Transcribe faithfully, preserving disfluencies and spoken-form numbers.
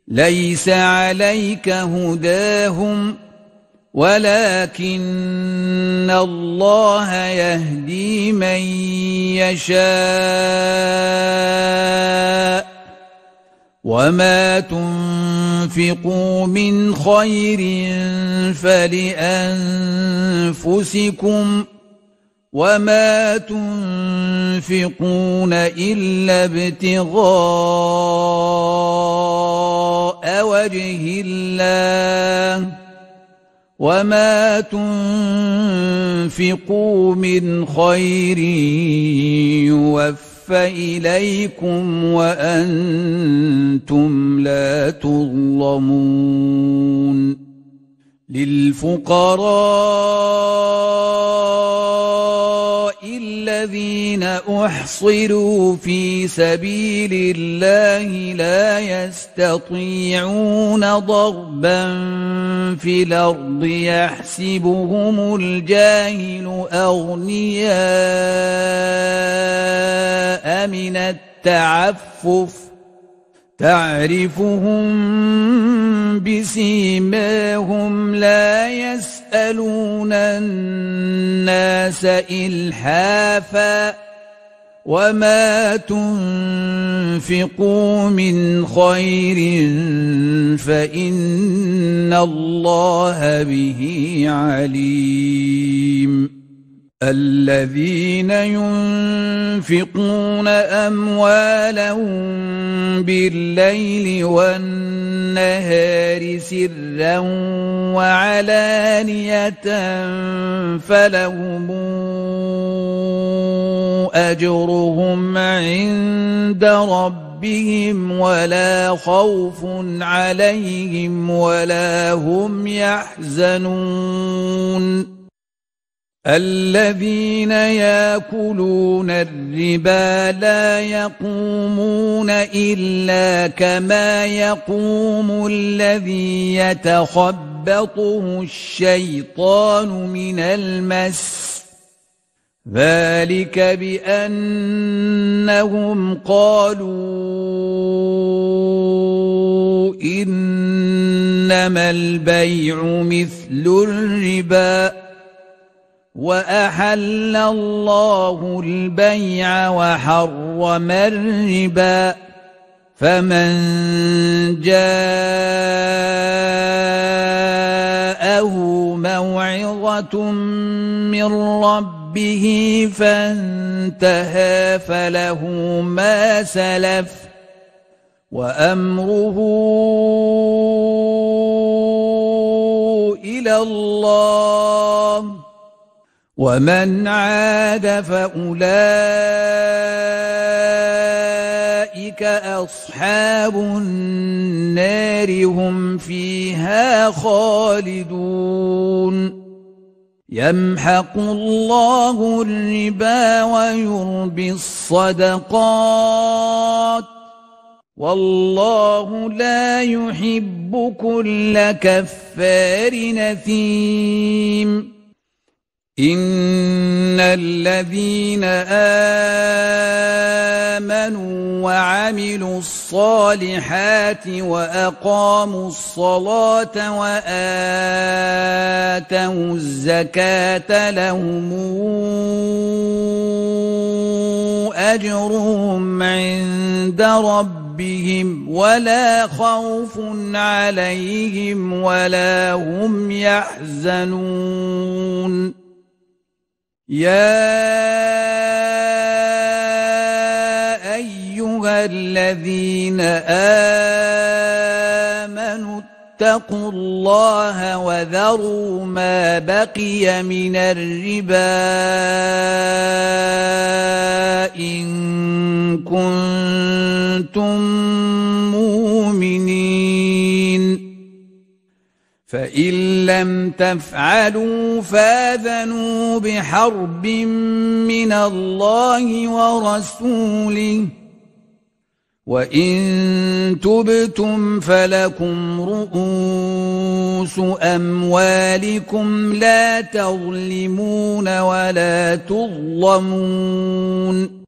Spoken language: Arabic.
ليس عليك هداهم ولكن الله يهدي من يشاء وما تنفقوا من خير فلأنفسكم وما تنفقون إلا ابتغاء وجه الله وما تنفقوا من خير يوفى إليكم وأنتم لا تظلمون للفقراء الذين أحصروا في سبيل الله لا يستطيعون ضربا في الأرض يحسبهم الجاهل أغنياء من التعفف تعرفهم بسيماهم لا يسألون الناس إلحافا وما تنفقوا من خير فإن الله به عليم الذين ينفقون أموالهم بالليل والنهار سرا وعلانية فلهم أجرهم عند ربهم ولا خوف عليهم ولا هم يحزنون الذين يأكلون الربا لا يقومون إلا كما يقوم الذي يتخبطه الشيطان من المس ذلك بأنهم قالوا إنما البيع مثل الربا وأحل الله البيع وحرم الربا فمن جاءه موعظة من ربه فانتهى فله ما سلف وأمره إلى الله ومن عاد فأولئك أصحاب النار هم فيها خالدون يمحق الله الربا ويربي الصدقات والله لا يحب كل كفار أثيم إن الذين آمنوا وعملوا الصالحات وأقاموا الصلاة وآتوا الزكاة لهم أجرهم عند ربهم ولا خوف عليهم ولا هم يحزنون يا أيها الذين آمنوا اتقوا الله وذروا ما بقي من الربا إن كنتم مؤمنين فإن لم تفعلوا فاذنوا بحرب من الله ورسوله وإن تبتم فلكم رؤوس أموالكم لا تظلمون ولا تظلمون